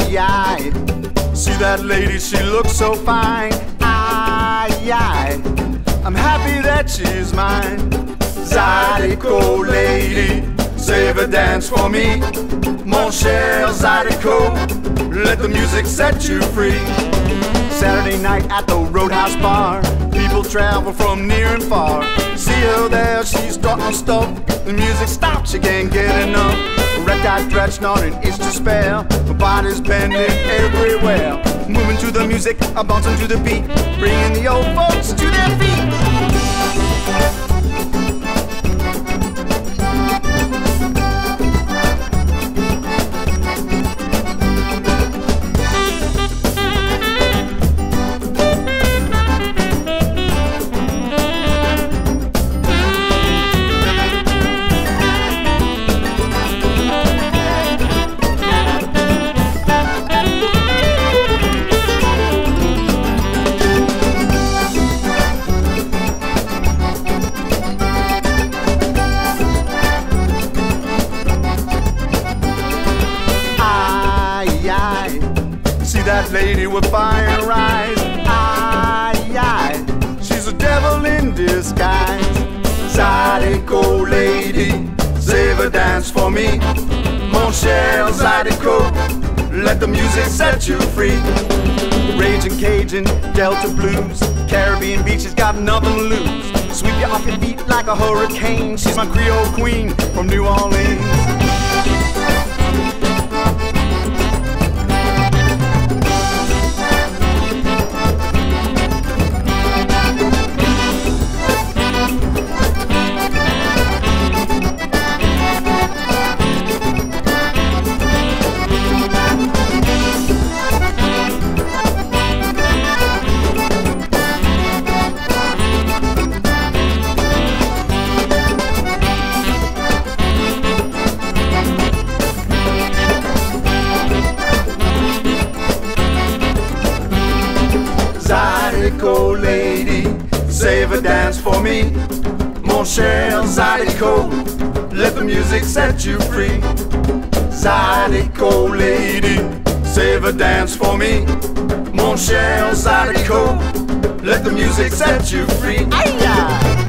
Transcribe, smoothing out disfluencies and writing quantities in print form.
Aye, aye. See that lady, she looks so fine. Aye, aye. I'm happy that she's mine. Zydeco Lady, save a dance for me. Mon cher Zydeco, let the music set you free. Saturday night at the Roadhouse bar, people travel from near and far. See her there, she's starting to stop. The music stops, you can't get enough. Red-eye stretch, not an inch to spare. My body's bending everywhere. Moving to the music, I'm bouncing to the beat, bringing the old folks to their feet. See that lady with fire and rise. Aye, aye. She's a devil in disguise. Zydeco Lady, save a dance for me. Mon cher Zydeco, let the music set you free. Raging Cajun, Delta blues, Caribbean beaches got nothing to lose. Sweep you off your feet like a hurricane. She's my Creole queen from New Orleans. Zydeco Lady, save a dance for me. Mon cher Zydeco, let the music set you free. Zydeco Lady, save a dance for me. Mon cher Zydeco, let the music set you free. Aye, aye.